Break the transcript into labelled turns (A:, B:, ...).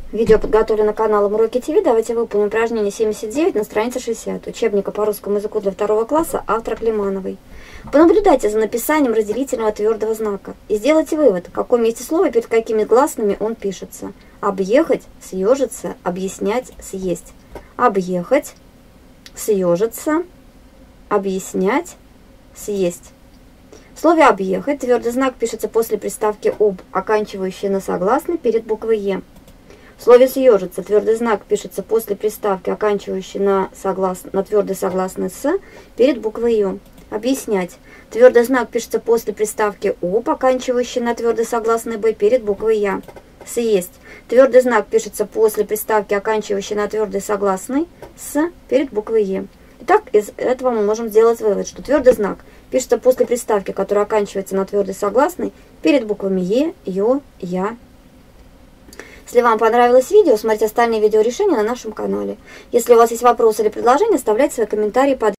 A: Видео подготовлено каналом Уроки ТВ. Давайте выполним упражнение 79 на странице 60 учебника по русскому языку для 2 класса автора Климановой. Понаблюдайте за написанием разделительного твердого знака и сделайте вывод, в каком месте слова перед какими гласными он пишется. Объехать, съежиться, объяснять, съесть. Объехать, съежиться, объяснять, съесть. В слове «объехать» твердый знак пишется после приставки «об», оканчивающей на согласный перед буквой «е». В слове «съежиться» твердый знак пишется после приставки, оканчивающей на твердый согласный «с» перед буквой «ё». Объяснять. Твердый знак пишется после приставки «об», оканчивающей на твердый согласный «б» перед буквой «я». Съесть. Твердый знак пишется после приставки, оканчивающей на твердый согласный «с» перед буквой «е». Итак, из этого мы можем сделать вывод, что твердый знак пишется после приставки, которая оканчивается на твердый согласный перед буквами «е», «ё», «я». Если вам понравилось видео, смотрите остальные видеорешения на нашем канале. Если у вас есть вопросы или предложения, оставляйте свои комментарии под